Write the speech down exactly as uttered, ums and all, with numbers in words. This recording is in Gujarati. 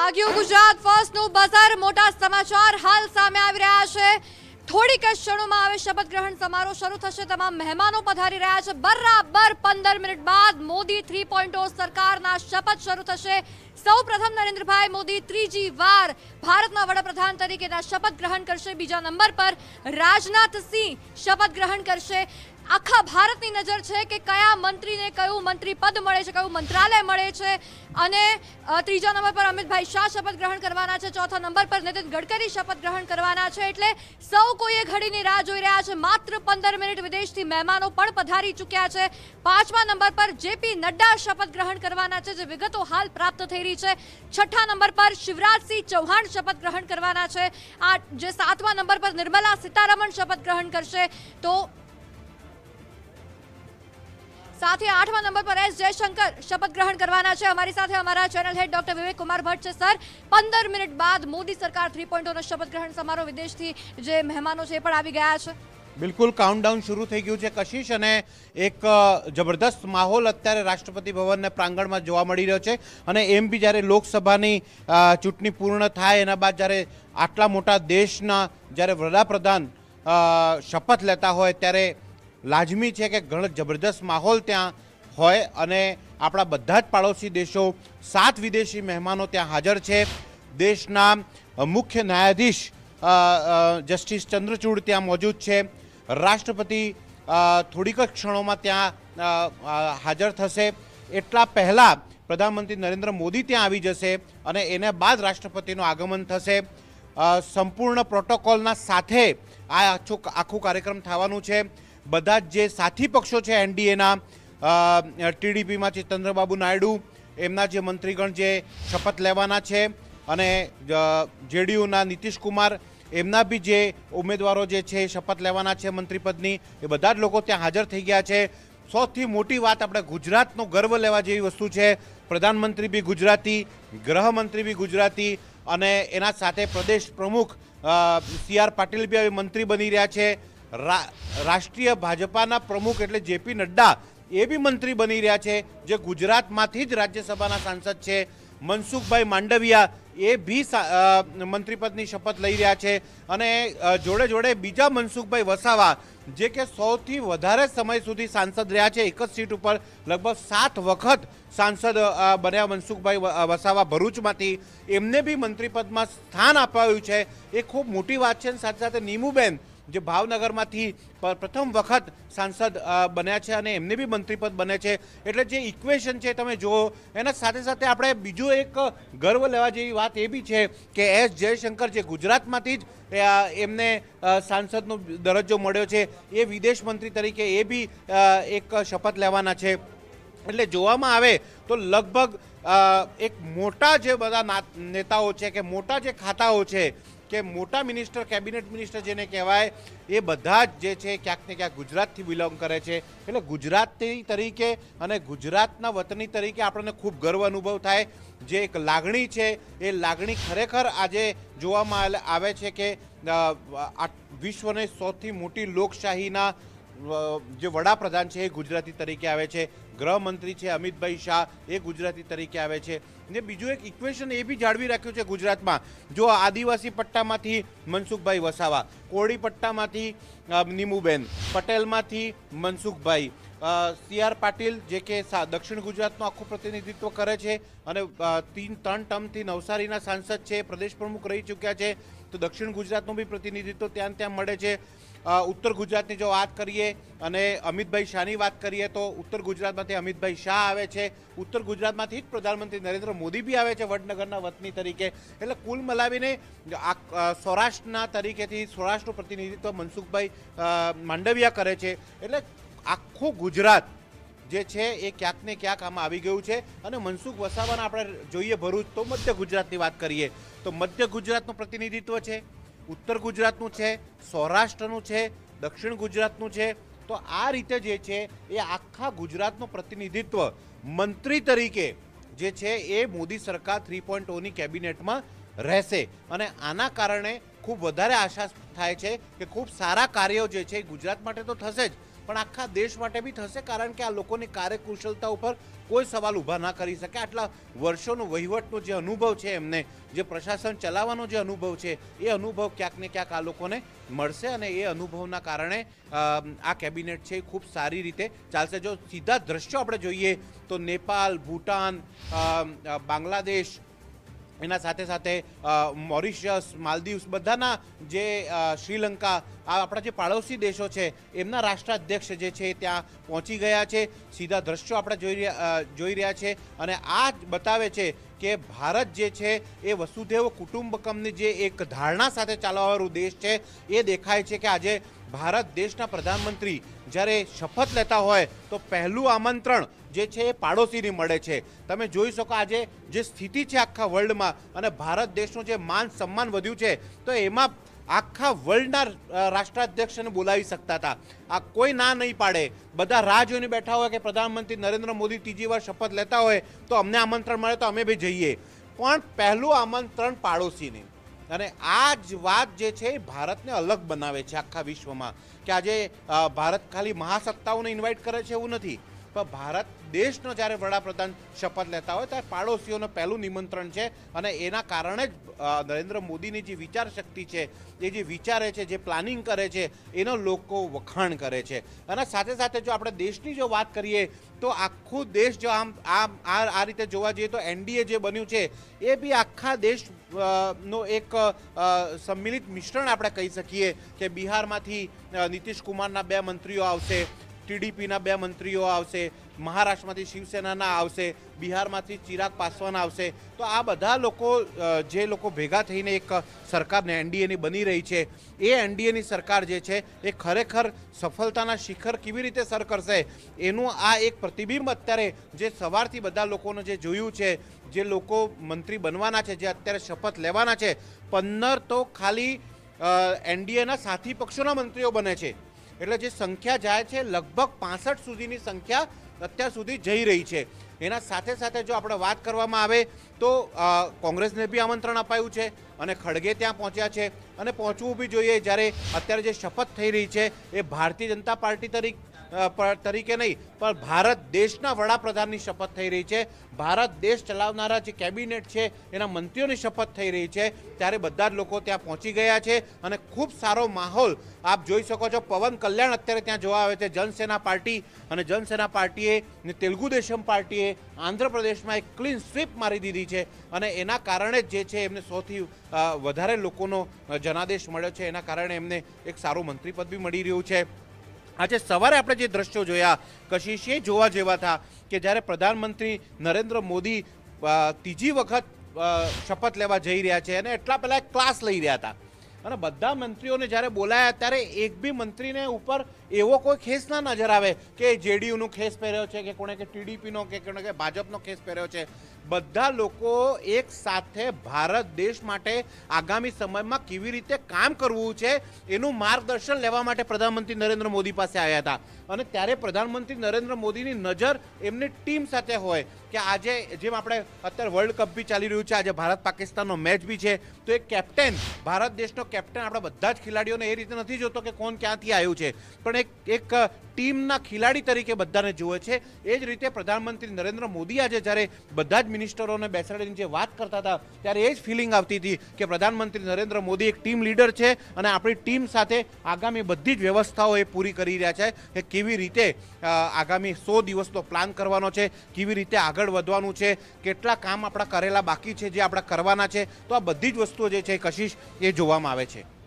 વાગ્યું ગુજરાત ફર્સ્ટનું બઝર મોટા સમાચાર હાલ સામે આવી રહ્યા છે। થોડીક જ ક્ષણોમાં હવે શપથ ગ્રહણ સમારોહ શરૂ થશે। તમામ મહેમાનો પધારી રહ્યા છે। બરાબર પંદર મિનિટ બાદ મોદી થ્રી પોઈન્ટ ઓ સરકારના શપથ શરૂ થશે। સૌ પ્રથમ નરેન્દ્રભાઈ મોદી ત્રીજી વાર ભારતના વડાપ્રધાન તરીકેના શપથ ગ્રહણ કરશે। બીજા નંબર પર રાજનાથ સિંહ શપથ ગ્રહણ કરશે। આખા ભારતની નજર છે કે કયા મંત્રીને કયું મંત્રી પદ મળે છે, કયું મંત્રાલય મળે છે। અને ત્રીજા નંબર પર અમિતભાઈ શાહ શપથ ગ્રહણ કરવાના છે। ચોથા નંબર પર નીતિન ગડકરી શપથ ગ્રહણ કરવાના છે। એટલે સૌ કોઈ ઘડીની રાહ જોઈ રહ્યા છે। માત્ર પંદર મિનિટ વિદેશથી મહેમાનો પણ પધારી ચૂક્યા છે। પાંચમા નંબર પર જેપી નડ્ડા શપથ ગ્રહણ કરવાના છે, જે વિગતો હાલ પ્રાપ્ત થઈ રહી છે। છઠ્ઠા નંબર પર શિવરાજસિંહ ચૌહાણ શપથ ગ્રહણ કરવાના છે। આ જે સાતમા નંબર પર નિર્મલા સીતારમણ શપથ ગ્રહણ કરશે। તો સાથે આઠમા નંબર પર એસ જયશંકર શપથ ગ્રહણ કરવાના છે। અમારી સાથે અમારા channel head doctor Vivek Kumar Bhatt છે। સર, પંદર મિનિટ બાદ મોદી સરકાર થ્રી પોઈન્ટ ઓ શપથ ગ્રહણ સમારોહ વિદેશથી જે મહેમાનો છે એ પણ આવી ગયા છે। બિલકુલ કાઉન્ટડાઉન શરૂ થઈ ગયું છે કશિશ, અને એક જબરદસ્ત માહોલ અત્યારે રાષ્ટ્રપતિ ભવનના પ્રાંગણમાં જોવા મળી રહ્યો છે। અને એમ બી જ્યારે લોકસભાની ચૂંટણી પૂર્ણ થાય એના બાદ જ્યારે આટલા મોટા દેશના જ્યારે વડાપ્રધાન શપથ લેતા હોય ત્યારે લાજમી છે કે ઘણો જબરદસ્ત માહોલ ત્યાં હોય। અને આપણા બધા જ પાડોશી દેશો, સાત વિદેશી મહેમાનો ત્યાં હાજર છે। દેશના મુખ્ય ન્યાયાધીશ જસ્ટિસ ચંદ્રચૂડ ત્યાં મોજૂદ છે। રાષ્ટ્રપતિ થોડીક જ ક્ષણોમાં ત્યાં હાજર થશે। એટલા પહેલાં પ્રધાનમંત્રી નરેન્દ્ર મોદી ત્યાં આવી જશે અને એના બાદ રાષ્ટ્રપતિનું આગમન થશે। સંપૂર્ણ પ્રોટોકોલના સાથે આ આખું આખું કાર્યક્રમ થવાનું છે। બધા જ જે સાથી પક્ષો છે એનડીએના, ટીડીપીમાંથી ચંદ્રબાબુ નાયડુ, એમના જે મંત્રીગણ જે શપથ લેવાના છે, અને જેડીયુના નીતિશ કુમાર, એમના બી જે ઉમેદવારો જે છે શપથ લેવાના છે મંત્રીપદની, એ બધા જ લોકો ત્યાં હાજર થઈ ગયા છે। સૌથી મોટી વાત આપણે ગુજરાતનો ગર્વ લેવા જેવી વસ્તુ છે। પ્રધાનમંત્રી બી ગુજરાતી, ગૃહમંત્રી બી ગુજરાતી, અને એના સાથે પ્રદેશ પ્રમુખ સી આર પાટીલ બી હવે મંત્રી બની રહ્યા છે। રાષ્ટ્રીય ભાજપાના પ્રમુખ એટલે જેપી નડ્ડા એ બી મંત્રી બની રહ્યા છે, જે ગુજરાતમાંથી જ રાજ્યસભાના સાંસદ છે। મનસુખભાઈ માંડવિયા એ બી મંત્રીપદની શપથ લઈ રહ્યા છે। અને જોડે જોડે બીજા મનસુખભાઈ વસાવા, જે કે સૌથી વધારે સમય સુધી સાંસદ રહ્યા છે, એક જ સીટ ઉપર લગભગ સાત વખત સાંસદ બન્યા મનસુખભાઈ વસાવા ભરૂચમાંથી, એમને બી મંત્રીપદમાં સ્થાન અપાયું છે। એ ખૂબ મોટી વાત છે। સાથે સાથે નીમુબેન જે ભાવનગરમાંથી પ્રથમ વખત સાંસદ બન્યા છે અને એમને બી મંત્રીપદ બને છે। એટલે જે ઇક્વેશન છે તમે જુઓ, એના સાથે સાથે આપણે બીજું એક ગર્વ લેવા જેવી વાત એ બી છે કે એસ જયશંકર, જે ગુજરાતમાંથી જ એમને સાંસદનો દરજ્જો મળ્યો છે, એ વિદેશ મંત્રી તરીકે એ બી એક શપથ લેવાના છે। એટલે જોવામાં આવે તો લગભગ એક મોટા જે બધા નેતાઓ છે કે મોટા જે ખાતાઓ છે કે મોટા મિનિસ્ટર, કેબિનેટ મિનિસ્ટર જેને કહેવાય, એ બધા જ જે છે ક્યાંક ને ક્યાંક ગુજરાતથી બિલોંગ કરે છે। એટલે ગુજરાતી તરીકે અને ગુજરાતના વતની તરીકે આપણને ખૂબ ગર્વ અનુભવ થાય। જે એક લાગણી છે એ લાગણી ખરેખર આજે જોવામાં આવે છે કે વિશ્વની સૌથી મોટી લોકશાહીના જે વડાપ્રધાન છે એ ગુજરાતી તરીકે આવે છે। ગૃહમંત્રી છે અમિતભાઈ શાહ, એ ગુજરાતી તરીકે આવે છે। ને બીજું એક ઇક્વેશન એ બી જાળવી રાખ્યું છે ગુજરાતમાં। જો આદિવાસી પટ્ટામાંથી મનસુખભાઈ વસાવા, કોળી પટ્ટામાંથી નીમુબેન, પટેલમાંથી મનસુખભાઈ, સી આર પાટીલ જે કે દક્ષિણ ગુજરાતનું આખું પ્રતિનિધિત્વ કરે છે અને તીન ત્રણ ટર્મથી નવસારીના સાંસદ છે, પ્રદેશ પ્રમુખ રહી ચૂક્યા છે, તો દક્ષિણ ગુજરાતનું બી પ્રતિનિધિત્વ ત્યાં ત્યાં મળે છે। ઉત્તર ગુજરાતની જો વાત કરીએ અને અમિતભાઈ શાહની વાત કરીએ તો ઉત્તર ગુજરાતમાંથી અમિતભાઈ શાહ આવે છે। ઉત્તર ગુજરાતમાંથી જ પ્રધાનમંત્રી નરેન્દ્ર મોદી બી આવે છે વડનગરના વતની તરીકે। એટલે કુલ મલાવીને સૌરાષ્ટ્રના તરીકેથી સૌરાષ્ટ્રનું પ્રતિનિધિત્વ મનસુખભાઈ માંડવિયા કરે છે। એટલે આખું ગુજરાત જે છે એ ક્યાંક ને ક્યાંક આમાં આવી ગયું છે। અને મનસુખ વસાવાના આપણે જોઈએ ભરૂચ, તો મધ્ય ગુજરાતની વાત કરીએ તો મધ્ય ગુજરાતનું પ્રતિનિધિત્વ છે, ઉત્તર ગુજરાતનું છે, સૌરાષ્ટ્રનું છે, દક્ષિણ ગુજરાતનું છે। તો આ રીતે જે છે એ આખા ગુજરાતનું પ્રતિનિધિત્વ મંત્રી તરીકે જે છે એ મોદી સરકાર થ્રી પોઈન્ટ ઓની કેબિનેટમાં રહેશે। અને આના કારણે ખૂબ વધારે આશા થાય છે કે ખૂબ સારા કાર્યો જે છે ગુજરાત માટે તો થશે જ, પણ આખા દેશ માટે બી થશે, કારણ કે આ લોકોની કાર્યકુશળતા ઉપર કોઈ સવાલ ઊભા ના કરી શકે. આટલા વર્ષોનો વહીવટનો જે અનુભવ છે, એમને જે પ્રશાસન ચલાવવાનો જે અનુભવ છે, એ અનુભવ ક્યાંક ને ક્યાંક આ લોકોને મળશે અને એ અનુભવના કારણે આ કેબિનેટ છે એ ખૂબ સારી રીતે ચાલશે. જો સીધા દ્રશ્યો આપણે જોઈએ તો નેપાલ, ભૂટાન, બાંગ્લાદેશ, એના સાથે સાથે મોરિશિયસ, માલદીવ્સ, બધાના જે શ્રીલંકા, આ આપણા જે પાડોશી દેશો છે એમના રાષ્ટ્રાધ્યક્ષ જે છે ત્યાં પહોંચી ગયા છે. સીધા દ્રશ્યો આપણે જોઈ રહ્યા જોઈ રહ્યા છે અને આ જ બતાવે છે કે ભારત જે છે એ વસુધૈવ કુટુંબકમની જે એક ધારણા સાથે ચાલવાવાળું દેશ છે એ દેખાય છે કે આજે ભારત દેશના પ્રધાનમંત્રી જ્યારે શપથ લેતા હોય તો પહેલું આમંત્રણ જે છે એ પાડોશીની મળે છે. તમે જોઈ શકો આજે જે સ્થિતિ છે આખા વર્લ્ડમાં અને ભારત દેશનું જે માન સન્માન વધ્યું છે, તો એમાં આખા વર્લ્ડના રાષ્ટ્રાધ્યક્ષને બોલાવી શકતા હતા. આ કોઈ ના નહીં પાડે, બધા રાહ જોઈને બેઠા હોય કે પ્રધાનમંત્રી નરેન્દ્ર મોદી ત્રીજી વાર શપથ લેતા હોય તો અમને આમંત્રણ મળે તો અમે બી જઈએ, પણ પહેલું આમંત્રણ પાડોશીને. અને આ જ વાત જે છે એ ભારતને અલગ બનાવે છે આખા વિશ્વમાં, કે આજે ભારત ખાલી મહાસત્તાઓને ઇન્વાઇટ કરે છે એવું નથી, પણ ભારત દેશનો જ્યારે વડાપ્રધાન શપથ લેતા હોય ત્યારે પાડોશીઓનું પહેલું નિમંત્રણ છે. અને એના કારણે જ નરેન્દ્ર મોદીની જે વિચાર શક્તિ છે, એ જે વિચારે છે, જે પ્લાનિંગ કરે છે, એનો લોકો વખાણ કરે છે. અને સાથે સાથે જો આપણે દેશની જો વાત કરીએ તો આખું દેશ જો આમ આમ આ રીતે જોવા જઈએ તો એનડીએ જે બન્યું છે એ બી આખા દેશ નો એક સંમિલિત મિશ્રણ આપણે કહી શકીએ કે બિહારમાંથી નીતિશ કુમારના બે મંત્રીઓ આવશે, ટીડીપીના બે મંત્રીઓ આવશે, મહારાષ્ટ્રમાંથી શિવસેનાના આવશે, બિહારમાંથી ચિરાગ પાસવાન આવશે. તો આ બધા લોકો જે લોકો ભેગા થઈને એક સરકારને એનડીએની બની રહી છે, એ એનડીએની સરકાર જે છે એ ખરેખર સફળતાના શિખર કેવી રીતે સર કરશે એનું આ એક પ્રતિબિંબ અત્યારે જે સવારથી બધા લોકોને જે જોયું છે, જે લોકો મંત્રી બનવાના છે, જે અત્યારે શપથ લેવાના છે, પંદર તો ખાલી એનડીએના સાથી પક્ષોના મંત્રીઓ બને છે. એટલે જે સંખ્યા જાય છે લગભગ પાસઠ સુધીની સંખ્યા અત્યાર સુધી જઈ રહી છે. એના સાથે સાથે જો આપણે વાત કરવામાં આવે તો કોંગ્રેસને બી આમંત્રણ અપાયું છે અને ખડગે ત્યાં પહોંચ્યા છે અને પહોંચવું બી જોઈએ. જ્યારે અત્યારે જે શપથ થઈ રહી છે એ ભારતીય જનતા પાર્ટી તરીકે તરીકે નહીં પણ ભારત દેશના વડાપ્રધાનની શપથ થઈ રહી છે, ભારત દેશ ચલાવનારા જે કેબિનેટ છે એના મંત્રીઓની શપથ થઈ રહી છે, ત્યારે બધા જ લોકો ત્યાં પહોંચી ગયા છે અને ખૂબ સારો માહોલ આપ જોઈ શકો છો. પવન કલ્યાણ અત્યારે ત્યાં જોવા આવે છે. જનસેના પાર્ટી અને જનસેના પાર્ટીએ ને તેલુગુ દેશમ પાર્ટીએ આંધ્રપ્રદેશમાં એક ક્લીન સ્વીપ મારી દીધી છે અને એના કારણે જે છે એમને સૌથી વધારે લોકોનો જનાદેશ મળ્યો છે. એના કારણે એમને એક સારું મંત્રીપદ બી મળી રહ્યું છે. આજે સવારે આપણે જે દ્રશ્યો જોયા કશિશ, એ જોવા જેવા હતા કે જ્યારે પ્રધાનમંત્રી નરેન્દ્ર મોદી ત્રીજી વખત શપથ લેવા જઈ રહ્યા છે અને એટલા પહેલાં એક ક્લાસ લઈ રહ્યા હતા અને બધા મંત્રીઓને જ્યારે બોલાયા ત્યારે એક બી મંત્રીને ઉપર એવો કોઈ ખેસ ના નજર આવે કે જેડીયુનો ખેસ પહેર્યો છે કે કોણે કે ટીડીપીનો કે કોણે કે ભાજપનો ખેસ પહેર્યો છે. બધા લોકો એક સાથે ભારત દેશ માટે આગામી સમયમાં કેવી રીતે કામ કરવું છે એનું માર્ગદર્શન લેવા માટે પ્રધાનમંત્રી નરેન્દ્ર મોદી પાસે આવ્યા હતા. અને ત્યારે પ્રધાનમંત્રી નરેન્દ્ર મોદીની નજર એમની ટીમ સાથે હોય કે આજે જેમ આપણે અત્યારે વર્લ્ડ કપ બી ચાલી રહ્યું છે, આજે ભારત પાકિસ્તાનનો મેચ બી છે, તો એક કેપ્ટન, ભારત દેશનો કેપ્ટન આપણા બધા જ ખેલાડીઓને એ રીતે નથી જોતો કે કોણ ક્યાંથી આવ્યું છે, પણ એક એક ટીમના ખેલાડી તરીકે બધાને જુએ છે. એ જ રીતે પ્રધાનમંત્રી નરેન્દ્ર મોદી આજે જ્યારે બધા જ મિનિસ્ટરોને બેસાડીને જે વાત કરતા હતા ત્યારે એ જ ફિલિંગ આવતી હતી કે પ્રધાનમંત્રી નરેન્દ્ર મોદી એક ટીમ લીડર છે અને આપણી ટીમ સાથે આગામી બધી જ વ્યવસ્થાઓ એ પૂરી કરી રહ્યા છે કે કેવી રીતે આગામી સો દિવસનો પ્લાન કરવાનો છે, કેવી રીતે આગળ વધવાનું છે, કેટલા કામ આપણા કરેલા બાકી છે જે આપણા કરવાના છે. તો આ બધી જ વસ્તુઓ જે છે કશિશ એ જોવામાં આવે છે.